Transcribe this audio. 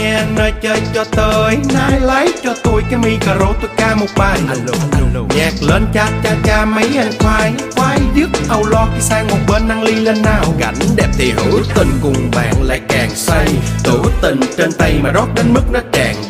nghe nơi chơi cho tới nái lấy cho tôi cái micro tôi ca một bài. Nhạc lên cha cha cha mấy anh khoái dứt âu lo khi sang một bên nâng ly lên nào. Cảnh đẹp thì hữu tình cùng bạn lại càng say, tủ tình trên tay mà rót đến mức nó tràn